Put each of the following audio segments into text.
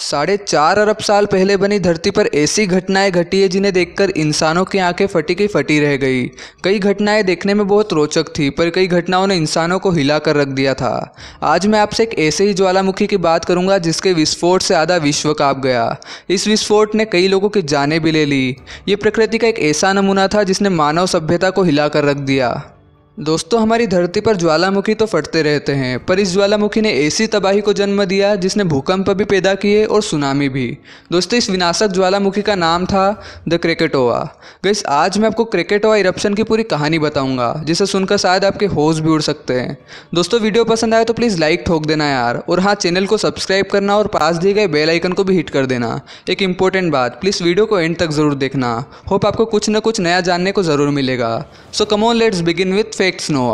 4.5 अरब साल पहले बनी धरती पर ऐसी घटनाएं घटी है जिन्हें देखकर इंसानों की आंखें फटी की फटी रह गई। कई घटनाएं देखने में बहुत रोचक थी, पर कई घटनाओं ने इंसानों को हिला कर रख दिया था। आज मैं आपसे एक ऐसे ही ज्वालामुखी की बात करूंगा जिसके विस्फोट से आधा विश्व कांप गया। इस विस्फोट ने कई लोगों की जानें भी ले ली। ये प्रकृति का एक ऐसा नमूना था जिसने मानव सभ्यता को हिला कर रख दिया। दोस्तों, हमारी धरती पर ज्वालामुखी तो फटते रहते हैं, पर इस ज्वालामुखी ने ऐसी तबाही को जन्म दिया जिसने भूकंप भी पैदा किए और सुनामी भी। दोस्तों, इस विनाशक ज्वालामुखी का नाम था द क्रेकेटोवा। गाइस, आज मैं आपको क्रेकेटोवा इरप्शन की पूरी कहानी बताऊंगा, जिसे सुनकर शायद आपके होश भी उड़ सकते हैं। दोस्तों, वीडियो पसंद आए तो प्लीज़ लाइक ठोक देना यार, और हाँ, चैनल को सब्सक्राइब करना और पास दिए गए बेल आइकन को भी हिट कर देना। एक इंपॉर्टेंट बात, प्लीज़ वीडियो को एंड तक ज़रूर देखना। होप आपको कुछ न कुछ नया जानने को ज़रूर मिलेगा। So come on, let's begin with facts Nova.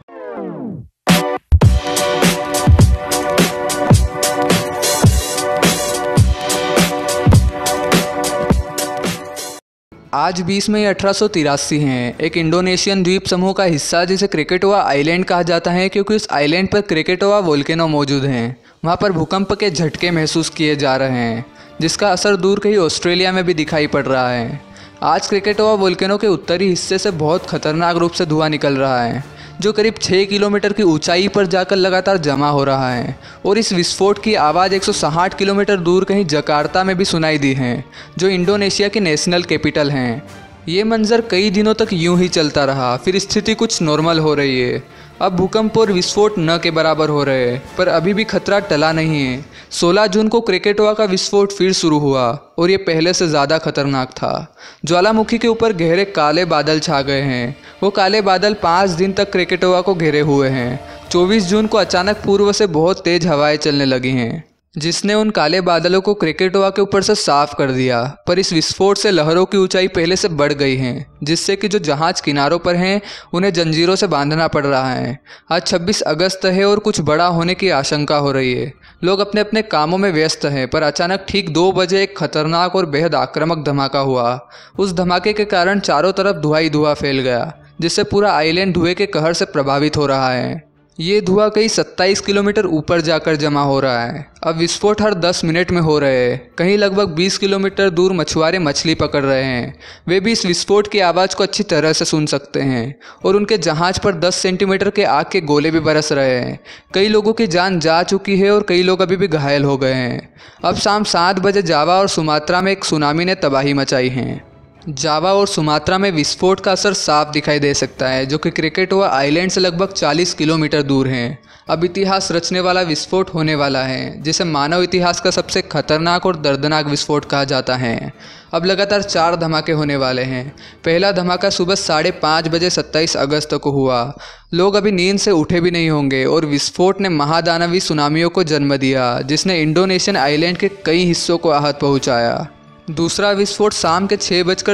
आज 20 मई 1883 हैं। एक इंडोनेशियन द्वीप समूह का हिस्सा जिसे क्रेकेटोवा आइलैंड कहा जाता है, क्योंकि उस आइलैंड पर क्रेकेटोवा वोल्केनो मौजूद हैं। वहाँ पर भूकंप के झटके महसूस किए जा रहे हैं, जिसका असर दूर कहीं ऑस्ट्रेलिया में भी दिखाई पड़ रहा है। आज क्रेकेटोवा वोल्केनो के उत्तरी हिस्से से बहुत खतरनाक रूप से धुआं निकल रहा है, जो करीब 6 किलोमीटर की ऊंचाई पर जाकर लगातार जमा हो रहा है। और इस विस्फोट की आवाज़ 160 किलोमीटर दूर कहीं जकार्ता में भी सुनाई दी है, जो इंडोनेशिया की नेशनल कैपिटल हैं। ये मंजर कई दिनों तक यूं ही चलता रहा, फिर स्थिति कुछ नॉर्मल हो रही है। अब भूकंप और विस्फोट न के बराबर हो रहे हैं, पर अभी भी खतरा टला नहीं है। 16 जून को क्रेकेटोवा का विस्फोट फिर शुरू हुआ, और ये पहले से ज़्यादा खतरनाक था। ज्वालामुखी के ऊपर गहरे काले बादल छा गए हैं। वो काले बादल 5 दिन तक क्रेकेटोवा को घेरे हुए हैं। 24 जून को अचानक पूर्व से बहुत तेज हवाएं चलने लगी हैं, जिसने उन काले बादलों को क्रेकेटोवा के ऊपर से साफ कर दिया। पर इस विस्फोट से लहरों की ऊंचाई पहले से बढ़ गई है, जिससे कि जो जहाज किनारों पर हैं उन्हें जंजीरों से बांधना पड़ रहा है। आज 26 अगस्त है और कुछ बड़ा होने की आशंका हो रही है। लोग अपने अपने कामों में व्यस्त हैं, पर अचानक ठीक 2 बजे एक खतरनाक और बेहद आक्रामक धमाका हुआ। उस धमाके के कारण चारों तरफ धुआं ही धुआं फैल गया, जिससे पूरा आइलैंड धुएं के कहर से प्रभावित हो रहा है। ये धुआं कई 27 किलोमीटर ऊपर जाकर जमा हो रहा है। अब विस्फोट हर 10 मिनट में हो रहे हैं। कहीं लगभग 20 किलोमीटर दूर मछुआरे मछली पकड़ रहे हैं। वे भी इस विस्फोट की आवाज़ को अच्छी तरह से सुन सकते हैं, और उनके जहाज पर 10 सेंटीमीटर के आग के गोले भी बरस रहे हैं। कई लोगों की जान जा चुकी है और कई लोग अभी भी घायल हो गए हैं। अब शाम 7 बजे जावा और सुमात्रा में एक सुनामी ने तबाही मचाई है। जावा और सुमात्रा में विस्फोट का असर साफ दिखाई दे सकता है, जो कि क्रेकेटोवा आइलैंड से लगभग 40 किलोमीटर दूर हैं। अब इतिहास रचने वाला विस्फोट होने वाला है, जिसे मानव इतिहास का सबसे खतरनाक और दर्दनाक विस्फोट कहा जाता है। अब लगातार 4 धमाके होने वाले हैं। पहला धमाका सुबह 5:30 बजे 27 अगस्त को हुआ। लोग अभी नींद से उठे भी नहीं होंगे, और विस्फोट ने महादानवी सुनामियों को जन्म दिया, जिसने इंडोनेशियन आइलैंड के कई हिस्सों को आहत पहुँचाया। दूसरा विस्फोट शाम के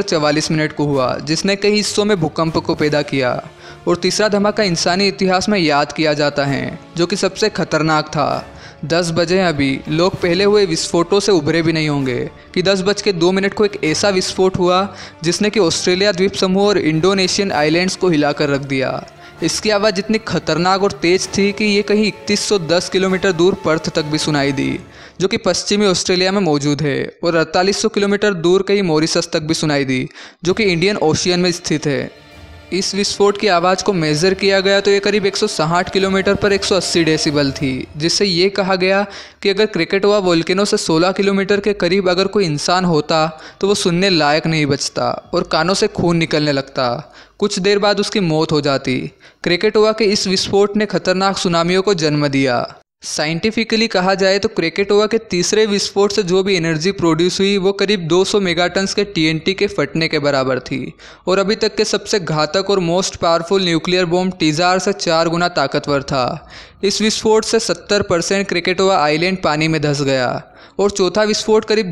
6:44 को हुआ, जिसने कई हिस्सों में भूकंप को पैदा किया। और तीसरा धमाका इंसानी इतिहास में याद किया जाता है, जो कि सबसे खतरनाक था। 10 बजे अभी लोग पहले हुए विस्फोटों से उभरे भी नहीं होंगे कि 10:02 को एक ऐसा विस्फोट हुआ जिसने कि ऑस्ट्रेलिया द्वीप समूह और इंडोनेशियन आइलैंड्स को हिलाकर रख दिया। इसकी आवाज़ इतनी खतरनाक और तेज़ थी कि ये कहीं 3110 किलोमीटर दूर पर्थ तक भी सुनाई दी, जो कि पश्चिमी ऑस्ट्रेलिया में मौजूद है, और 4800 किलोमीटर दूर कहीं मॉरिशस तक भी सुनाई दी, जो कि इंडियन ओशियन में स्थित है। इस विस्फोट की आवाज़ को मेज़र किया गया तो ये करीब 160 किलोमीटर पर 180 डेसिबल थी, जिससे ये कहा गया कि अगर क्रेकेटोवा वोल्केनो से 16 किलोमीटर के करीब अगर कोई इंसान होता तो वो सुनने लायक नहीं बचता और कानों से खून निकलने लगता। कुछ देर बाद उसकी मौत हो जाती। क्रेकेटोवा के इस विस्फोट ने खतरनाक सुनामियों को जन्म दिया। साइंटिफिकली कहा जाए तो क्रेकेटोवा के तीसरे विस्फोट से जो भी एनर्जी प्रोड्यूस हुई वो करीब 200 मेगाटन्स के TNT के फटने के बराबर थी, और अभी तक के सबसे घातक और most powerful nuclear bomb Tsar से 4 गुना ताकतवर था। इस विस्फोट से 70% क्रेकेटोवा आइलैंड पानी में धंस गया। और चौथा विस्फोट करीब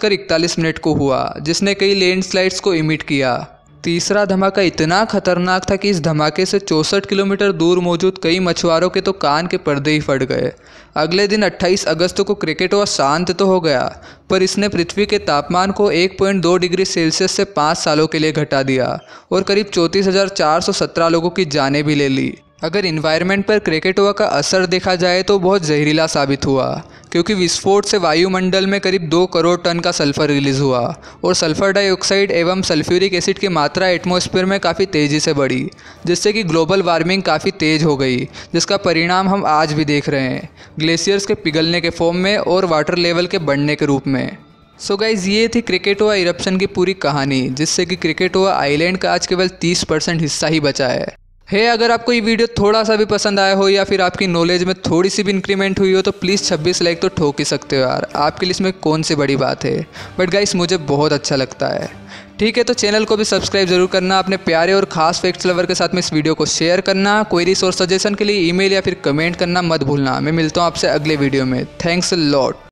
10:41 को हुआ, जिसने कई लैंडस्लाइड्स को इमिट किया। तीसरा धमाका इतना खतरनाक था कि इस धमाके से 64 किलोमीटर दूर मौजूद कई मछुआरों के तो कान के पर्दे ही फट गए। अगले दिन 28 अगस्त को क्रेकेटोवा शांत तो हो गया, पर इसने पृथ्वी के तापमान को 1.2 डिग्री सेल्सियस से 5 सालों के लिए घटा दिया और करीब 34,417 लोगों की जानें भी ले ली। अगर इन्वायरमेंट पर क्रेकेटोवा का असर देखा जाए तो बहुत जहरीला साबित हुआ, क्योंकि विस्फोट से वायुमंडल में करीब 2 करोड़ टन का सल्फर रिलीज हुआ और सल्फर डाइऑक्साइड एवं सल्फ्यूरिक एसिड की मात्रा एटमॉस्फेयर में काफ़ी तेज़ी से बढ़ी, जिससे कि ग्लोबल वार्मिंग काफ़ी तेज़ हो गई, जिसका परिणाम हम आज भी देख रहे हैं ग्लेशियर्स के पिघलने के फॉर्म में और वाटर लेवल के बढ़ने के रूप में। सो गाइज, ये थी क्रेकेटोवा इरप्शन की पूरी कहानी, जिससे कि क्रेकेटोवा आइलैंड का आज केवल 30% हिस्सा ही बचा है। अगर आपको ये वीडियो थोड़ा सा भी पसंद आया हो या फिर आपकी नॉलेज में थोड़ी सी भी इंक्रीमेंट हुई हो तो प्लीज़ 26 लाइक तो ठोक ही सकते हो यार, आपके लिए इसमें कौन सी बड़ी बात है। बट गाइस, मुझे बहुत अच्छा लगता है। ठीक है, तो चैनल को भी सब्सक्राइब जरूर करना, अपने प्यारे और खास फैक्ट्स लवर के साथ में इस वीडियो को शेयर करना। क्वेरीज और सजेशन के लिए ईमेल या फिर कमेंट करना मत भूलना। मैं मिलता हूँ आपसे अगले वीडियो में। Thanks a lot.